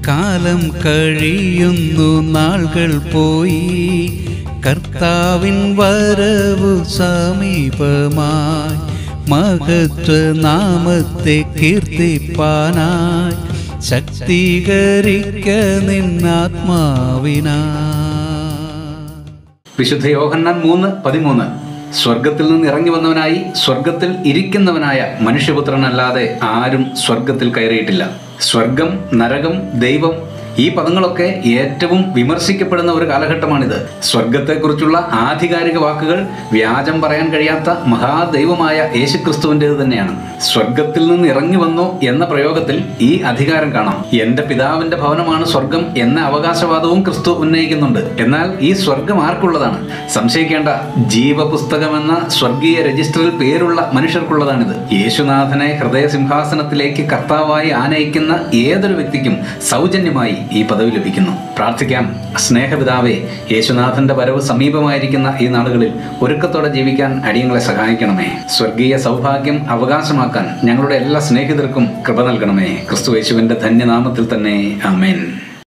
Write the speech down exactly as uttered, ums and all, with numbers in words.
കാലം കഴിയുന്നു, നാളുകൾ പോയി, കർത്താവിൻ വരവു സമീപമായി. മഹത്വനാമത്തെ കീർത്തിപ്പാനായി ശക്തീകരിക്ക നിന്നാത്മാവിനാ. വിശുദ്ധ യോഹന്നാൻ മൂന്ന് പതിമൂന്ന്. സ്വർഗത്തിൽ നിന്ന് ഇറങ്ങി വന്നവനായി സ്വർഗത്തിൽ ഇരിക്കുന്നവനായ മനുഷ്യപുത്രനല്ലാതെ ആരും സ്വർഗത്തിൽ കയറിയിട്ടില്ല. സ്വർഗം, നരകം, ദൈവം, ഈ പദങ്ങളൊക്കെ ഏറ്റവും വിമർശിക്കപ്പെടുന്ന ഒരു കാലഘട്ടമാണിത്. സ്വർഗത്തെക്കുറിച്ചുള്ള ആധികാരിക വാക്കുകൾ വ്യാജം പറയാൻ കഴിയാത്ത മഹാദൈവമായ യേശുക്രിസ്തുവിൻ്റേത് തന്നെയാണ്. സ്വർഗത്തിൽ നിന്ന് ഇറങ്ങി വന്നു എന്ന പ്രയോഗത്തിൽ ഈ അധികാരം കാണാം. എന്റെ പിതാവിന്റെ ഭവനമാണ് സ്വർഗം എന്ന അവകാശവാദവും ക്രിസ്തു ഉന്നയിക്കുന്നുണ്ട്. എന്നാൽ ഈ സ്വർഗം ആർക്കുള്ളതാണ്? സംശയിക്കേണ്ട, ജീവപുസ്തകം എന്ന സ്വർഗീയ രജിസ്റ്ററിൽ പേരുള്ള മനുഷ്യർക്കുള്ളതാണിത്. യേശുനാഥനെ ഹൃദയ സിംഹാസനത്തിലേക്ക് കർത്താവായി ആനയിക്കുന്ന ഏതൊരു വ്യക്തിക്കും സൗജന്യമായി ഈ പദവി ലഭിക്കുന്നു. പ്രാർത്ഥിക്കാം. സ്നേഹപിതാവേ, യേശുനാഥന്റെ വരവ് സമീപമായിരിക്കുന്ന ഈ നാളുകളിൽ ഒരുക്കത്തോടെ ജീവിക്കാൻ അടിയങ്ങളെ സഹായിക്കണമേ. സ്വർഗീയ സൗഭാഗ്യം അവകാശമാക്കാൻ ഞങ്ങളുടെ എല്ലാ സ്നേഹിതർക്കും കൃപ നൽകണമേ. ക്രിസ്തു യേശുവിന്റെ ധന്യനാമത്തിൽ തന്നെ, ആമേൻ.